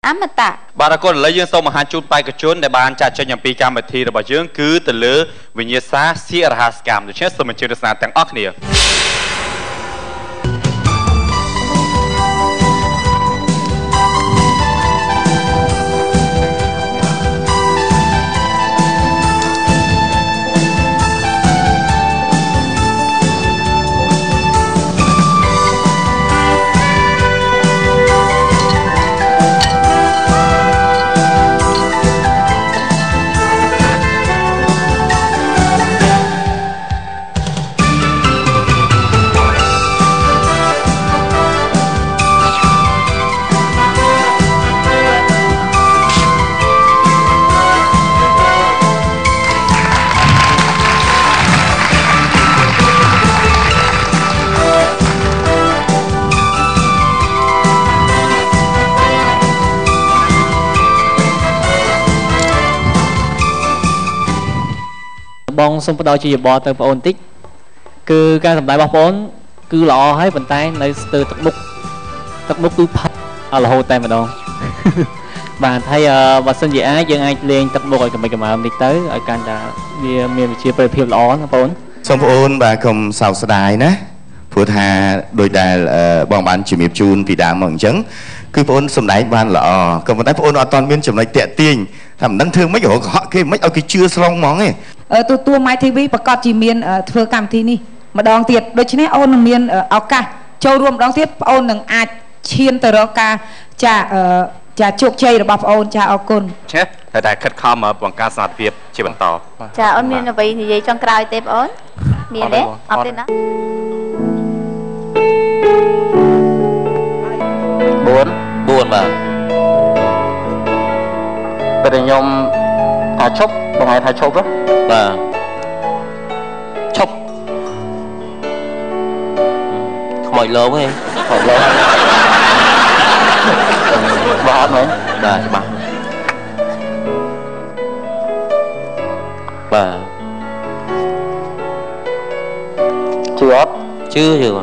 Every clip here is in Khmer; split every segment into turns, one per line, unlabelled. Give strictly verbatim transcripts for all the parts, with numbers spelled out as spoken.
มตะ
บารากอนเลยยังส่งมาหาจุดไปกระชุนในบ้านจัดเชิญอย่างปีการบัตรทีระบาดยังคือตะลือวิญญาณเสียรหัสกรรมโดยเฉพาะสมัยเจริญศาสตร์แต่งออกเนี่ย
บองสมปดอยจีบอเติมปอนติกคือการสำได้บอปอนคือหล่อให้บรรทัยในเติมตักมุกตักมุกตู้พัดเอาละโหแต่มาดองบานไทยบัดสัญญายังไงเลี้ยงตักมุกกับไปกับมาดิเตอร์อาการจะมีมีวิธีเปรียบเทียบล้อนะปอน
สมปอนบาคมสาวสดายนะผู้ทาโดยได้บองบานจิมีจูนปีดาเหมือนจังคือปอนสมได้บานหล่อกับบรรทัยปอนตอนเมียนจำเลยเตะเตียงทำนั่งเธอไม่หยอกเขาคือไม่เอาคือเชื่อสลองมองไง
เออตัวตัวไม้ทีวีประกอบจีเมียนเอ่อเพื่อการที่นี่มาดองเตียดโดยเฉพาะโอนเมียนเอ่อเอากะโจรวมดองเทียบโอนหนึ่งอาจเชียนตรอกาจะเอ่อจะโชคชัยระบบโอนจะเอาคน
เช่แต่แต่คัดข้ามมาบังการสาธิตชีบันต่อ
จะโอนเมียนเอาไปนี่ยัยจังกลายเต็มโอนเมียนเด้เอาเต็มนะ
บุญบุญมาเป็นยมถ่ายชกบางไงถ่ายชกก็มาชกขโมยโลไงขโมยโลบ้าไหมได้บ้าบ้าชื่ออ๊อฟชื่อชื่อ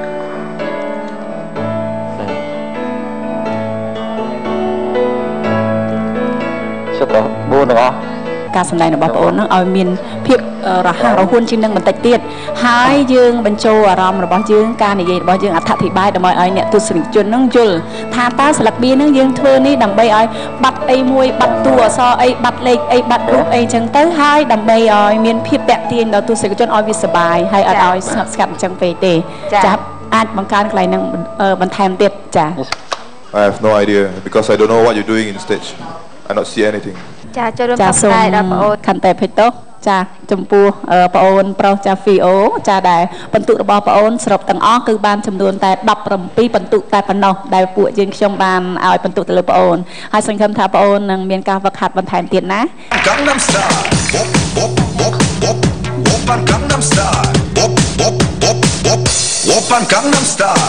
ชุดเหรอบูนเหรอ
การแสดงของบอปโอนนั่งเอาเมียนเพียบระหางเราหุ่นชิ้นหนึ่งมันติดเตี้ยหายยืงบรรโจอารมณ์ระบอบยืงการในเย็นระบอบยืงอัฐธิบายดำไมไอเนี่ยตุสิงจุนนั่งจุลทาตาสลักบีนั่งยืงเธอนี่ดำใบไอบัดไอมวยบัดตัวซอไอบัดเล็กไอบัดรูปไอจังเต้หายดำใบไอเมียนเพียบแตะเตียนเราตุสิงจุนไอวิสบายให้ไอสกัดสกัดจังเฟเตจับอาจบางการไกลนั่งเออบันแทมเตี้ยจ้ะ
I have no idea because I don't know what you're doing in stage. I don't see anything.
ចាចូលរួមផ្សាយដល់បងអូន
ខន្តែភេទោចាចំពោះបងអូនប្រុសចាហ្វីអូចាដែលបន្ទុករបស់បងអូនសរុបទាំងអស់គឺបានចំនួនតែដប់ប្រាំពីរបន្ទុកតែប៉ុណ្ណោះដែលពួកយើងខ្ញុំបានឲ្យបន្ទុកទៅលើបងអូនហើយសង្ឃឹមថាបងអូននឹងមានការវឹកហាត់បន្ថែមទៀតណា
Gangnam Style Bop bop bop bop bop and Gangnam Style Bop bop bop bop bop and Gangnam Style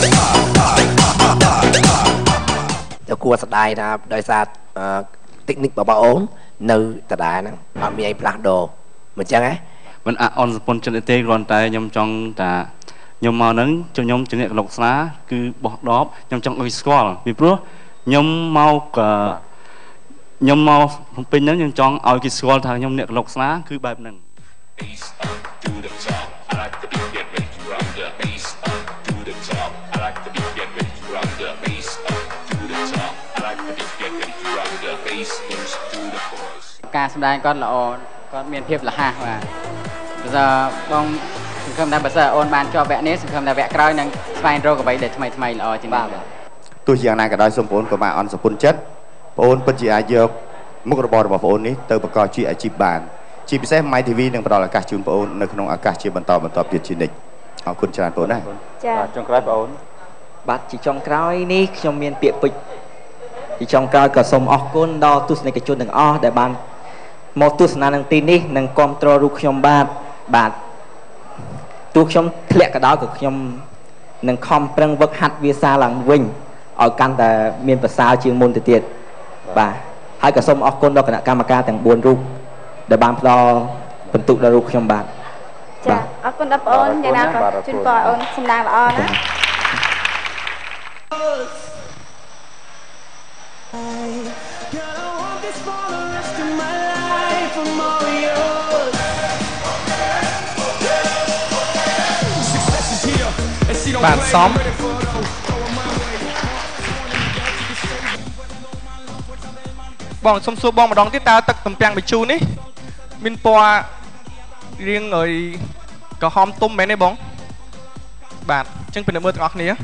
จะគួរស្ដាយថាដោយសារเทคนิคបងប្អូននៅតដែរហ្នឹងអត់មានអីផ្លាស់ដូរមិនចឹងហ៎
មិនអអនសពុនចិនទេគ្រាន់តែខ្ញុំចង់ថាខ្ញុំមកហ្នឹងខ្ញុំជំនាញកលុកស្នាគឺបោះដបខ្ញុំចង់ឲ្យស្គាល់ពីព្រោះខ្ញុំមកខ្ញុំមកភ្នំពេញហ្នឹងខ្ញុំចង់ឲ្យគេស្គាល់ថាខ្ញុំអ្នកកលុកស្នាគឺបែបហ្នឹង
ការសម្ដែងគាត់ល្អគាត់មានភាពរហ័សបាទបើថាបងសង្ឃឹមថាបើសិនអូនបានជាប់វគ្គនេះសង្ឃឹមថាវគ្គក្រោយនឹងស្វែងរកអ្វីដែលថ្មីថ្មីល្អជាងនេះ
ទោះយ៉ាងណាក៏ដោយសូមបងក៏បានអន់សពុនចិត្តបងអូនពិតជាអាចយកមុខរបររបស់បងអូននេះទៅប្រកបជាអាជីពបានជាពិសេស My ធី វី នឹងផ្ដល់ឱកាសជូនបងអូននៅក្នុងឱកាសជាបន្តបន្តទៀតជានិច្ចអរគុណច្រើនបងអូនណា
ចា៎
ចុងក្រោយបងអូន
បាទជាចុងក្រោយនេះខ្ញុំមានពាក្យពេចន៍ជាចុងក្រោយក៏សូមអរគុណដល់ទស្សនិកជនទាំងអស់ដែលបានមកទស្សនានៅទីនេះនិងគាំទ្ររូបខ្ញុំបាទបាទទោះខ្ញុំធ្លាក់ក៏ដោយក៏ខ្ញុំនឹងខំប្រឹងវឹកហាត់វាសាឡើងវិញឲ្យកាន់តែមានប្រសើរជាងមុនទៅទៀតបាទហើយក៏សូមអរគុណដល់គណៈកម្មការទាំងបួនរូបដែលបានផ្ដល់បន្ទុកដល់រូបខ្ញុំបាទ
ចាអរគុណដល់បងអូនយ៉ាងណាក៏ជូនបងអូនសម្ដែងល្អណា
bạn xóm bọn xóm xua bọn mà đón tiếp ta tật tầm piang bị chu ní min po riêng người có hom tôm mấy này bóng bạn chânเป็นมือตรงนี้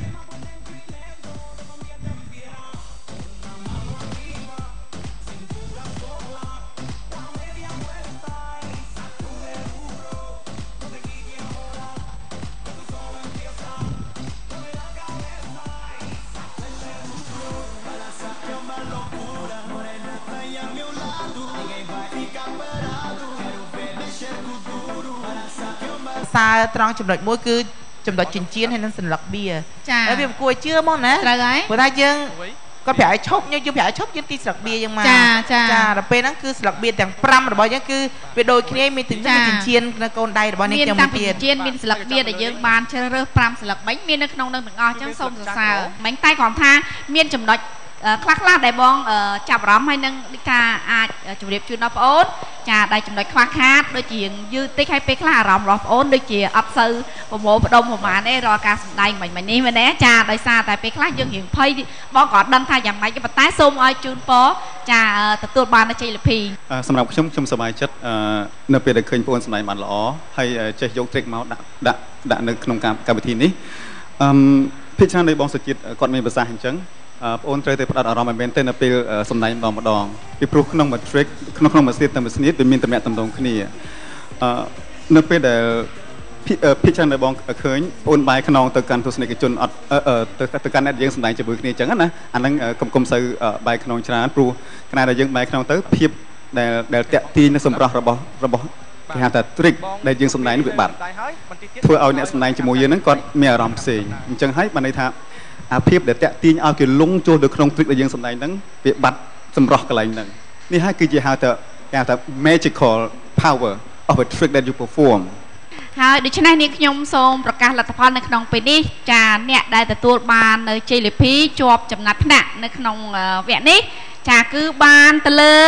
xa trong chấm đợi mỗi cứ chấm đợi trình chiến hay nên sừng lọc bia ở việc cùi chưa mong nè vừa thay dương có phải chốc nhưng chưa phải chốc với tí sọc bia nhưng mà
cha cha
là bên nó cứ sọc bia chẳng pram rồi bao nhiêu cứ về đôi khi mình tính ra trình chiến là con đây rồi bao nhiêu
miền trình chiến miền sọc bia để dương bàn chơi rơ pram sọc bánh miền nó không đang được ngò chẳng sông xào bánh tay còn tha miền chấm đợi khắc lá đại bong chạp rắm hay nâng đi ca à chụp điệp chuyên ốp ốt chà đại chụp đôi khoa khát đôi chuyện dư tích hay pek lá rắm rọp ốt đôi chuyện ấp sư bộ bộ đông bộ mà này rồi ca đại mình mình đi mà né chà đại xa tại pek lá dương hiện phơi bong gọt đăng thay giảm máy cái bát tái xôm oi chun po chà từ tuột bàn nó chơi là pì
សម្រាប់ខ្ញុំខ្ញុំសប្បាយចិត្តនៅពេលដែលឃើញបងស្នេហ៍បានល្អហើយចេះយក trick មកដាក់ដាក់ដាក់នៅក្នុងកម្មវិធីនេះអឺភាគច្រើននៃបងសុជាតិគាត់មានប្រសាសន៍អញ្ចឹង បងអូនត្រូវតែផ្ដោតអារម្មណ៍ឲ្យមែនទែននៅពេលសម្ដែងម្ដងម្ដងពីព្រោះក្នុងមួយ trick ក្នុងក្នុងមួយ step ទៅមួយ snip វាមានតំណែងតំណងគ្នាអឺនៅពេលដែលភាគច្រើនដែលបងឃើញបងអូនបែរខ្នងទៅកាន់ទស្សនិកជនអត់ទៅទៅកាន់អ្នកយើងសម្ដែងជាមួយគ្នាអញ្ចឹងណាអាហ្នឹងកុំកុំសូវបែរខ្នងច្រើនព្រោះខណៈដែលយើងបែរខ្នងទៅភាពដែលដែលតាក់ទាញនៅសម្រស់របស់របស់គេហៅថា trick ដែលយើងសម្ដែងនេះវាបាត់ធ្វើឲ្យអ្នកសម្ដែងជាមួយយើងហ្នឹងគាត់មានអារម្មណ៍ផ្សេងអញ្ចឹងហើយបានន័យថា អាភាពដែលតាក់ទាញឲ្យគេលងចូលទៅក្នុង trick ដែលយើងសម្ដែងហ្នឹងវាបាត់សម្រស់កន្លែងហ្នឹងនេះហើយគឺជាហៅថាគេហៅថា magical power of a trick that you perform
ហើយដូច្នេះនាងខ្ញុំសូមប្រកាសលទ្ធផលនៅក្នុងពេលនេះចាអ្នកដែលទទួលបាននៅជ័យលាភីជាប់ចំណាត់ថ្នាក់នៅក្នុងវគ្គនេះចាគឺបានទៅលើ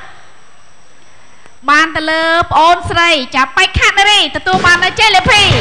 បានទៅលើប្អូនស្រីចាបៃខាត់នារីទទួលបាននៅជ័យលាភី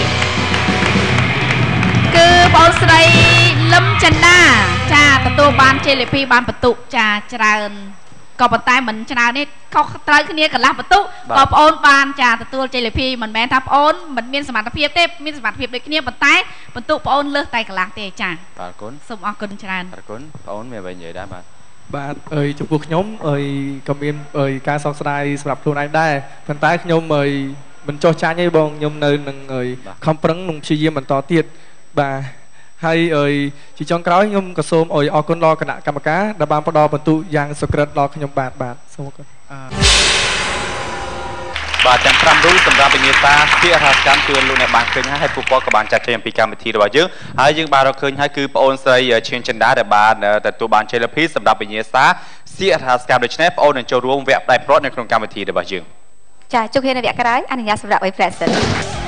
គឺបង ស្រីលឹមចិន្តាចាទទួលបានជ័យលាភីបានបន្ទុកចាច្រើនក៏ប៉ុន្តែមិនច្រើនទេខុសត្រូវគ្នាកន្លះបន្ទុកក៏ប្អូនបានចាទទួលជ័យលាភីមិនមែនថាប្អូនមិនមានសមត្ថភាពទេមានសមត្ថភាពដូចគ្នាប៉ុន្តែបន្ទុកប្អូនលើសតែកន្លះទេចាបាទអរគុណសូមអរគុណច្រើនអរគុណប្អូនមានអ្វីនិយាយដែរបាទបាទអើយចំពោះខ្ញុំអើយក៏មានអើយការសោកស្ដាយសម្រាប់ខ្លួនឯងដែរប៉ុន្តែខ្ញុំអើយមិនចោះចាញ់ទេបងខ្ញុំនៅនឹងអើយខំប្រឹងនឹងព្យាយាមបន្តទៀតបាទហើយអើយជាចុងក្រោយខ្ញុំក៏សូមអើយអរគុណដល់គណៈកម្មការដែលបានផ្ដល់បន្ទុកយ៉ាងសុក្រិតដល់ខ្ញុំបាទបាទសូមអរគុណបាទទាំងប្រាំរូបសម្រាប់វិញ្ញាសាជារហកម្មគឺលោកអ្នកបានឃើញហើយពួកគាត់ក៏បានចាត់ចែងពីកម្មវិធីរបស់យើងហើយយើងបានរកឃើញហើយគឺប្អូនស្រីឈៀងចិន្តាដែលបានទទួលបានជ័យលាភីសម្រាប់វិញ្ញាសាជារហកម្មដូច្នេះប្អូននឹងចូលរួមវគ្គផ្ដាច់ព្រាត់នៅក្នុងកម្មវិធីរបស់យើងចាជួបគ្នានៅវគ្គក្រោយអនុញ្ញាតសម្រាប់ឲ្យ present